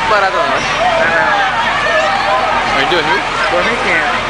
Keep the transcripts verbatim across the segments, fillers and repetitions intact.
muito barato não. Não, não. Mas dois mil? dois mil e quinhentos.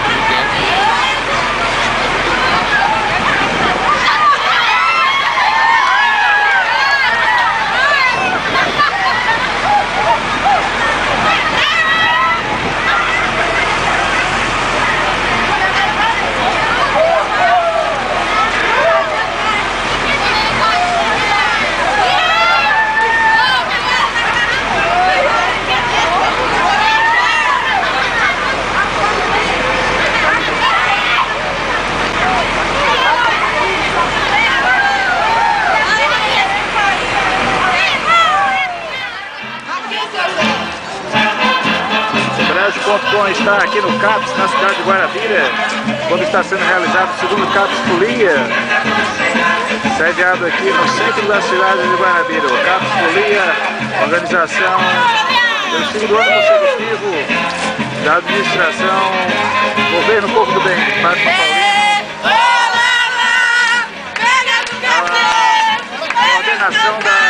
.com está aqui no CAPS, na cidade de Guarabira, quando está sendo realizado o segundo CAPS Folia, sediado aqui no centro da cidade de Guarabira. O CAPS Folia, organização pelo segundo ano consecutivo da administração, governo Povo do Bem, Padre São Paulino, a coordenação da